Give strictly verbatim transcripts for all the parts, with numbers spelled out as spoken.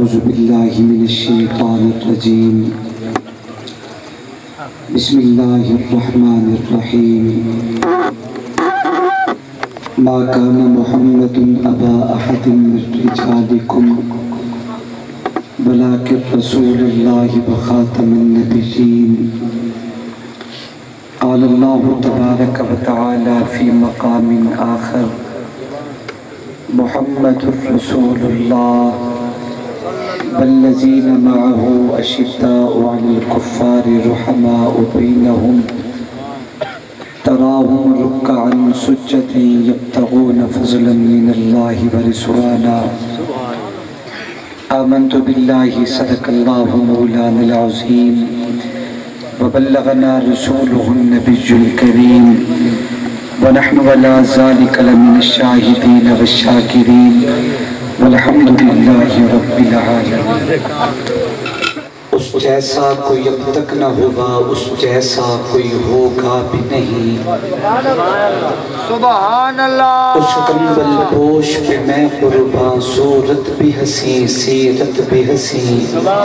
أعوذ بالله من الشيطان الرجيم بسم الله الرحمن الرحيم ما كان محمد أبا أحد من رجالكم ولكن رسول الله وخاتم النبيين قال الله تبارك وتعالى في مقام آخر محمد رسول الله والذين معه أشداء على الكفار رحماء بينهم تراهم ركعا سجدا يبتغون فضلا من الله ورضوانا آمنت بالله صدق الله مولانا العظيم وبلغنا رسوله النبي الكريم ونحن على ذلك لمن الشاهدين والشاكرين والحمد لله رب العالمين۔ اس جیسا کوئی اب تک نہ ہوا، اس جیسا کوئی ہوگا بھی نہیں۔ سبحان اللہ۔ اس کمبل پوش پہ میں قربان، صورت بھی حسین سیرت بھی حسین،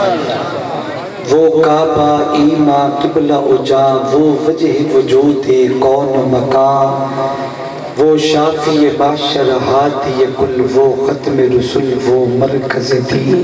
وہ کعبہ ایمان قبلہ اجا، وہ وجہ وجود کون مکان، وہ شافی باشر ہادی کل، وہ ختم رسول، وہ مرکز دین۔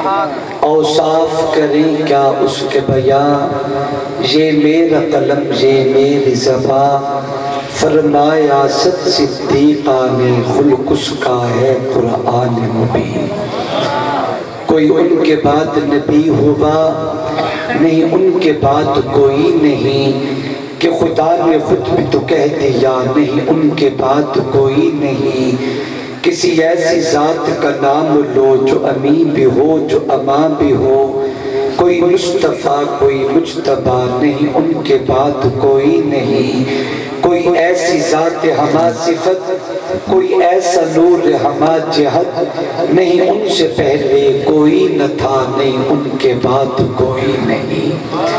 اوصاف کریں کیا اس کے بیان، یہ میرا قلم یہ میری زبان، فرمایا ست صدیقان خلق اس کا ہے قرآن مبین۔ کوئی ان کے بعد نبی ہوا نہیں، ان کے بعد کوئی نہیں، کہ خدا نے خود بھی تو کہہ دیا نہیں، ان کے بعد کوئی نہیں۔ کسی ایسی ذات کا نام لو جو امین بھی ہو جو امان بھی ہو، کوئی مصطفیٰ کوئی مجتبیٰ نہیں، ان کے بعد کوئی نہیں۔ کوئی ایسی ذات ہما صفت، کوئی ایسا نور ہما جہت نہیں، ان سے پہلے کوئی نہ تھا نہیں، ان کے بعد کوئی نہیں۔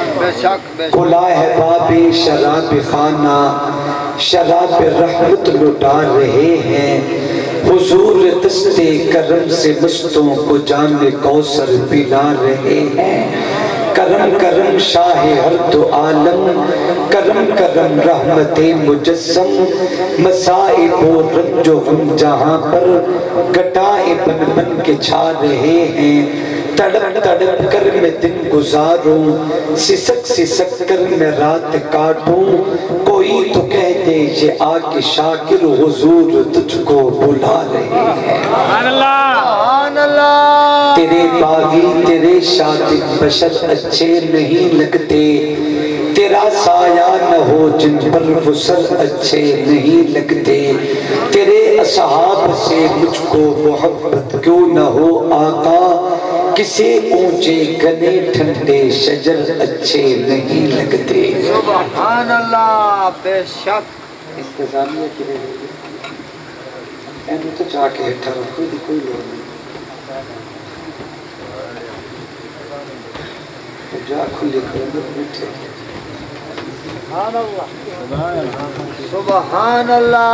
کھلا ہے باب شراب خانہ، شراب رحمت لٹا رہے ہیں، حضور دست کرم سے مستوں کو جام کوثر پلا رہے ہیں۔ کرم کرم شاہ ہر دو عالم، کرم کرم رحمت مجسم، مصائب و رنج و غم جہاں پر گٹائیں بن بن کے چھا رہے ہیں۔ تڑپ تڑپ کر میں دن گزاروں، سسک سسک کر میں رات کاٹوں، کوئی تو کہہ دے یہ آ کے شاکر حضور تجھ کو بلا رہے ہیں۔ سبحان اللہ۔ تیرے باغی تیرے شاطب بشر اچھے نہیں لگتے، تیرا سایہ نہ ہو جن پر وہ سر اچھے نہیں لگتے، تیرے اصحاب سے مجھ کو محبت کیوں نہ ہو آقا، کسی اونچے گھنے ٹھنڈے شجر اچھے نہیں لگتے۔ سبحان اللہ۔ بے شک انتظامیہ کی رہے گی اینو تو جا کے ہٹھا رکھو دی کوئی لوگ نہیں، جا کھلی کرنے بیٹھے۔ سبحان اللہ۔ سبحان اللہ۔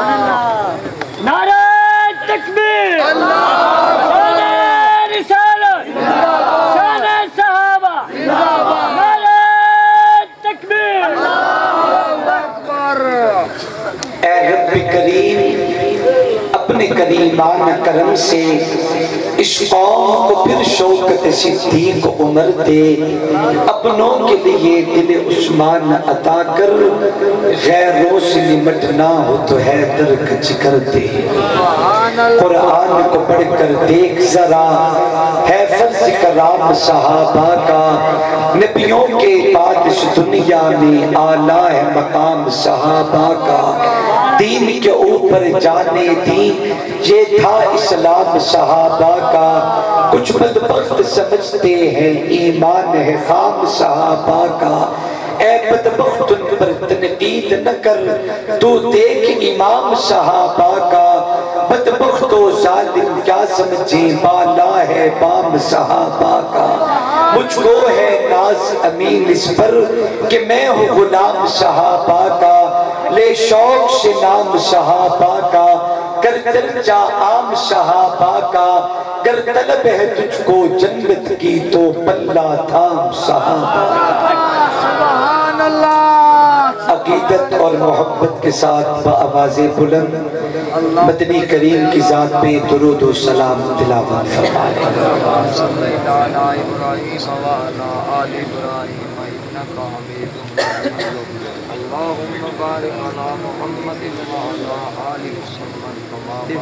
نعرہ تکبیر، شان رسالت، شان صحابہ، نعرہ تکبیر، اللہ اکبر۔ اے رب کریم، اپنے کریمانہ کرم سے اس قوم کو پھر شوکت صدیق عمر دے، اپنوں کے لیے دل عثمان عطا کر، غیروں سے نمٹنا ہو تو حیدر کا جگر دے۔ قرآن کو پڑھ کر دیکھ ذرا، ہے فرض کرام صحابہ کا، نبیوں کے بعد اس دنیا میں اعلیٰ ہے مقام صحابہ کا۔ دین کے اوپر جانے دی یہ تھا اسلام صحابہ کا، کچھ بدبخت سمجھتے ہیں ایمان ہے خام صحابہ کا۔ اے بدبخت ان پر تنقید نہ کر، تو دیکھ امام صحابہ کا، بدبخت و ظالم کیا سمجھے بالا ہے بام صحابہ کا۔ مجھ کو ہے ناز امین اس پر کہ میں ہوں غلام صحابہ کا، لے شوق سے نام صحابہ کا، گر درجہ عام صحابہ کا، گر طلب ہے تجھ کو جنت کی تو پلہ تھام صحابہ۔ سبحان اللہ۔ عقیدت اور محبت کے ساتھ بآواز بلند مدنی کریم کی ذات پہ درود و سلام تلاوت فرمائے۔ اللہم بارک علی محمد وعلی آل محمد۔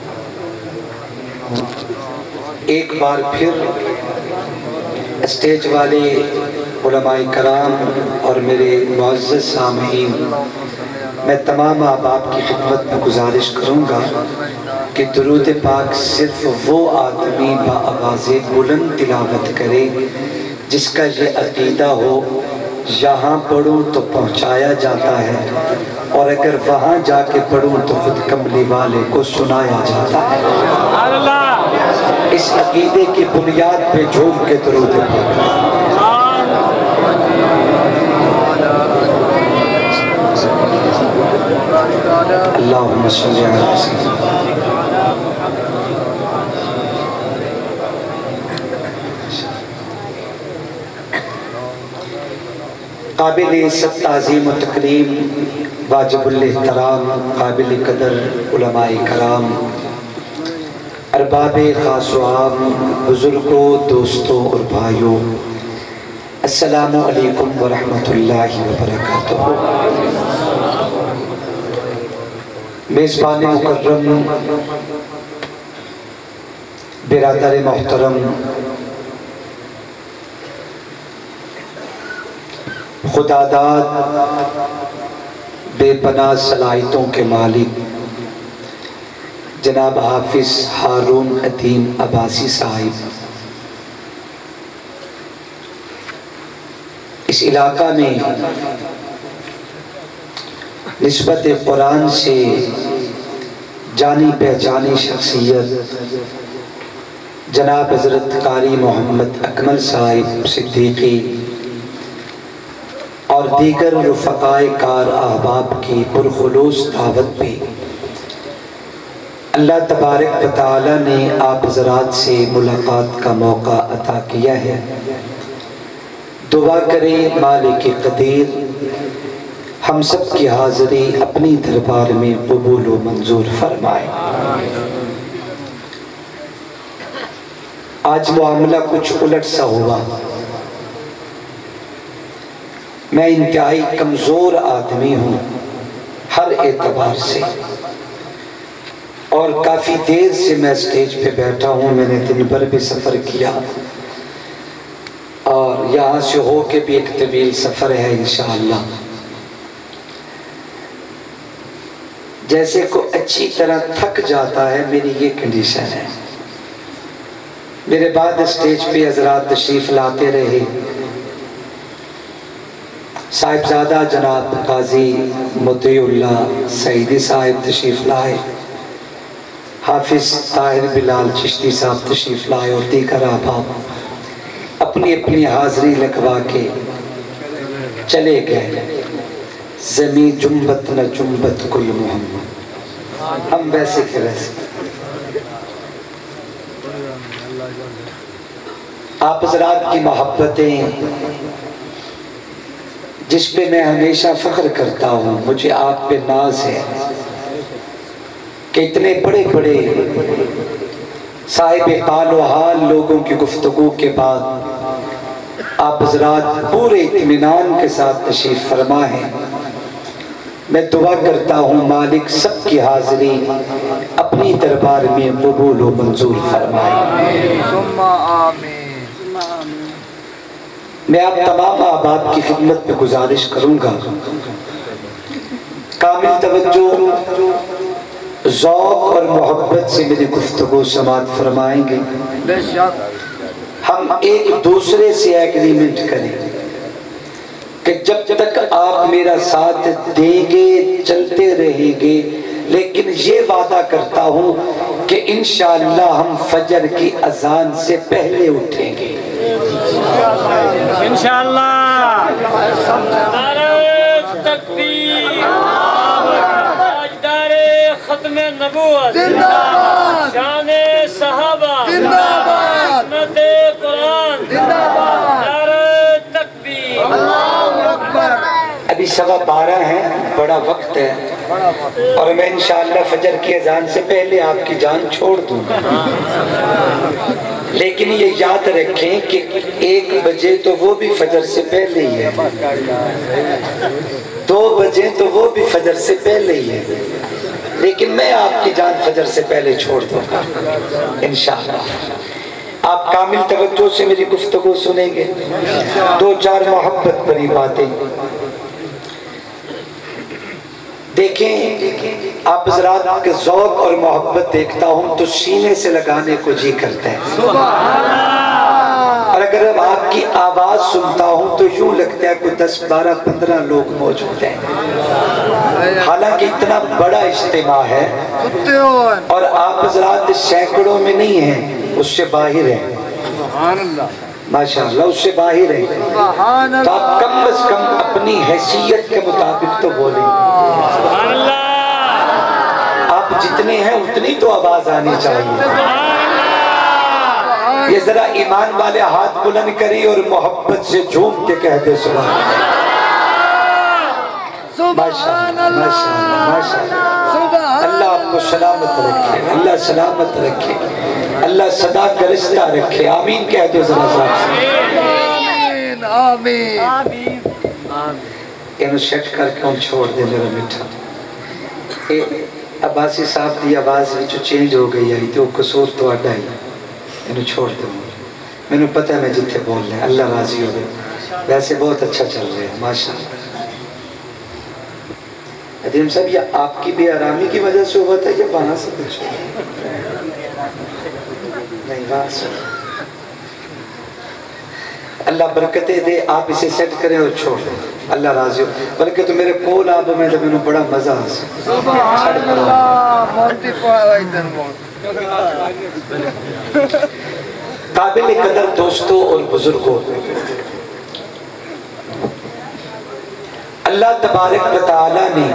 ایک بار پھر اسٹیج والے علماء کرام اور میرے معزز سامعین، میں تمام احباب کی خدمت میں گزارش کروں گا کہ درود پاک صرف وہ آدمی بآواز بلند تلاوت کرے جس کا یہ عقیدہ ہو یہاں پڑھوں تو پہنچایا جاتا ہے، اور اگر وہاں جا کے پڑھوں تو خود کملی والے کو سنایا جاتا ہے۔ اس عقیدے کی بنیاد پہ جھوم کے درود پاک۔ اللہم صلی علی سیدنا قابل صد تعظیم و تکریم، واجب الاحترام، قابل قدر علماء کرام، ارباب خاص و عام، بزرگوں، دوستوں اور بھائیوں، السلام علیکم ورحمۃ اللہ وبرکاتہ۔ میزبان مکرم، برادر محترم، خداداد، بے پناہ صلاحیتوں کے مالک جناب حافظ ہارون ادیم عباسی صاحب، اس علاقہ میں نسبت قرآن سے جانی پہچانی شخصیت جناب حضرت قاری محمد اکمل صاحب صدیقی اور دیگر رفقائے کار احباب کی پرخلوص دعوت پہ اللہ تبارک و تعالی نے آپ حضرات سے ملاقات کا موقع عطا کیا ہے۔ دعا کریں مالک قدیر ہم سب کی حاضری اپنی دربار میں قبول و منظور فرمائے۔ آج معاملہ کچھ الٹ سا ہوا۔ میں انتہائی کمزور آدمی ہوں ہر اعتبار سے، اور کافی دیر سے میں اسٹیج پہ بیٹھا ہوں، میں نے دن بھر بھی سفر کیا اور یہاں سے ہو کے بھی ایک طویل سفر ہے انشاءاللہ۔ جیسے کوئی اچھی طرح تھک جاتا ہے، میری یہ کنڈیشن ہے۔ میرے بعد اسٹیج پہ حضرات تشریف لاتے رہے، صاحبزادہ جناب قاضی مطیع اللہ سعیدی صاحب تشریف لائے، حافظ طاہر بلال چشتی صاحب تشریف لائے، اور دیگر احباب اپنی اپنی حاضری لگوا کے چلے گئے۔ زمیں جنبت نہ جنبت کل محمد، ہم ویسے کے ویسے۔ آپ حضرات کی محبتیں جس پہ میں ہمیشہ فخر کرتا ہوں، مجھے آپ پہ ناز ہے کہ اتنے بڑے بڑے صاحب قال و حال لوگوں کی گفتگو کے بعد آپ حضرات پورے اطمینان کے ساتھ تشریف فرما ہیں۔ میں دعا کرتا ہوں مالک سب کی حاضری اپنی دربار میں قبول و منظور فرمائے۔ ثم آمین۔ میں آپ تمام احباب کی خدمت میں گزارش کروں گا، کامل توجہ، ذوق اور محبت سے میری گفتگو سماعت فرمائیں گے۔ بے شک ہم ایک دوسرے سے ایگریمنٹ کریں کہ جب تک آپ میرا ساتھ دیں گے چلتے رہیں گے، لیکن یہ وعدہ کرتا ہوں کہ انشاءاللہ ہم فجر کی اذان سے پہلے اٹھیں گے انشاءاللہ۔ نعرہ تکبیر، تاجدار ختم نبوت زندہ شان صحابہ زندہ عصمت قرآن زندہ نعرہ تکبیر اللہ اکبر. ابھی سوا بارہ ہیں، بڑا وقت ہے، اور میں انشاءاللہ فجر کی اذان سے پہلے آپ کی جان چھوڑ دوں گا. لیکن یہ یاد رکھیں کہ ایک بجے تو وہ بھی فجر سے پہلے ہی ہے، دو بجے تو وہ بھی فجر سے پہلے ہی ہے، لیکن میں آپ کی جان فجر سے پہلے چھوڑ دوں گا انشاءاللہ. آپ کامل توجہ سے میری گفتگو سنیں گے. دو چار محبت بھری باتیں دیکھیں. آپ حضرات کے ذوق اور محبت دیکھتا ہوں تو سینے سے لگانے کو جی کرتے ہیں، اور اگر اب آپ کی آواز سنتا ہوں تو یوں لگتا ہے کوئی دس بارہ پندرہ لوگ موجود ہیں. حالانکہ اتنا بڑا اجتماع ہے اور آپ حضرات سینکڑوں میں نہیں ہیں، اس سے باہر ہیں. سبحان اللہ ماشاءاللہ اس سے باہر ہیں. سبحان تو آپ اللہ. کم از کم اپنی حیثیت کے مطابق تو بولیں. سبحان اللہ آپ جتنے ہیں اتنی تو آواز آنی چاہیے. یہ ذرا ایمان والے ہاتھ بلند کری اور محبت سے جھوم کے کہہ دے سبحان اللہ. سبحان اللہ ماشاءاللہ. اللہ آپ کو سلامت رکھے، اللہ سلامت رکھے، اللہ صدا گرستہ رکھے. آمین کہہ دو ذرا ذرا. آمین آمین. انہوں سیٹ کر کے ان چھوڑ دے میرا مٹھا. عباسی صاحب دی آواز وچ چینج ہو گئی آئی تو قصور تو اڈا ہی. انہوں چھوڑ دے میں نے پتہ ہے میں جتھے بول لیں. اللہ راضی ہو گئے. ویسے بہت اچھا چل رہے ہیں ماشاءاللہ. عظیم صاحب یہ آپ کی بے آرامی کی وجہ سے ہوا تھا یا وہاں سے کچھ نہیں؟ وہاں سے. اللہ برکتیں دے. آپ اسے سیٹ کریں اور چھوڑ دیں. اللہ راضی ہو. بلکہ تو میرے کول آپ میں تو میں بڑا مزہ آ سکتا. سبحان اللہ. مونٹی پائی دن مونٹ. قابل قدر دوستوں اور بزرگوں، اللہ تبارک و تعالی نے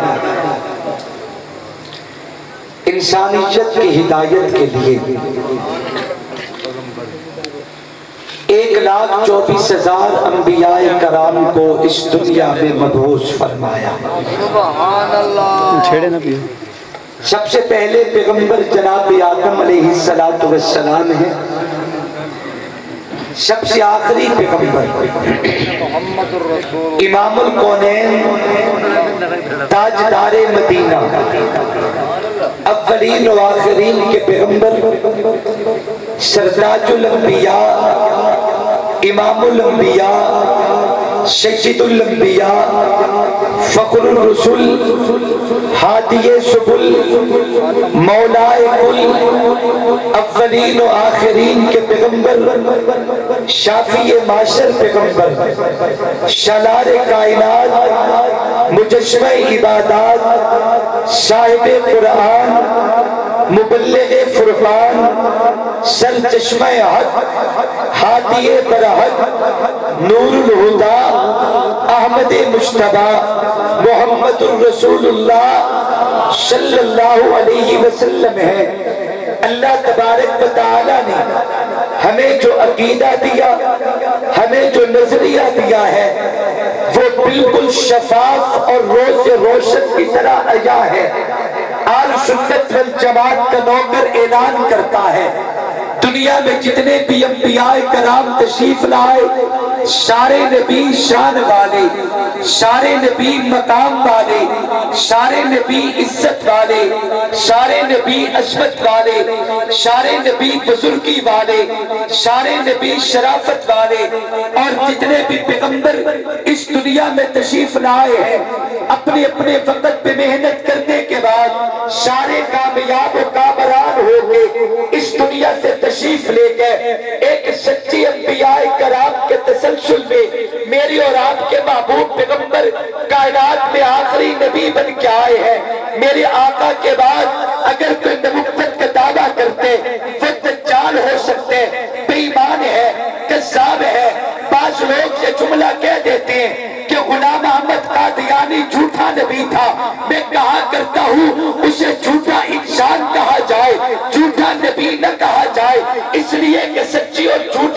انسانیت کی ہدایت کے لیے ایک لاکھ چوبیس ہزار انبیاء کرام کو اس دنیا میں مبعوث فرمایا. سبحان اللہ. سب سے پہلے پیغمبر جناب آدم علیہ السلام ہیں. سب سے آخری پیغمبر محمد الرسول امام الکونین تاجدار مدینہ اولین و آخرین کے پیغمبر سرداج الانبیاء امام الانبیاء سید الانبیاء فخر الرسل ہادی سبل مولائے کل اولین و آخرین کے پیغمبر شافی معاشر پیغمبر شالار کائنات مجسمہ عبادات صاحب قرآن مبلغ فرقان سر چشمہ حق ہادی برحق نور الہدا احمد مجتبی محمد الرسول اللہ صلی اللہ علیہ وسلم ہے. اللہ تبارک و تعالی نے ہمیں جو عقیدہ دیا، ہمیں جو نظریہ دیا ہے، وہ بالکل شفاف اور روز روشن کی طرح عیاں ہے. آل سنت والجماعت کا نوکر اعلان کرتا ہے دنیا میں جتنے بھی انبیاء کرام تشریف لائے سارے نبی شان والے، سارے نبی مقام والے، سارے نبی عزت والے، سارے نبی عظمت والے، سارے نبی بزرگی والے، سارے نبی شرافت والے، اور جتنے بھی پیغمبر اس دنیا میں تشریف لائے ہیں اپنے اپنے وقت پہ محنت کرنے کے بعد سارے کامیاب و کامران ہو کے اس دنیا سے تشریف لے گئے. ایک سچی انبیاء کرام کے تسلسل میں میری اور آپ کے محبوب پیغمبر کائنات میں آخری نبی بن کے آئے ہیں. میرے آقا کے بعد اگر کوئی نبوت کا دعویٰ کرتے وہ دجال ہو سکتے، بے ایمان ہے، کذاب ہے. بعض لوگ یہ جملہ کہہ دیتے ہیں کہ غلام احمد قادیانی یعنی جھوٹا نبی تھا. میں کہا کرتا ہوں اسے جھوٹا انسان کہا جائے, جھوٹا نبی نہ کہا جائے, اس لیے کہ سچی اور جھوٹ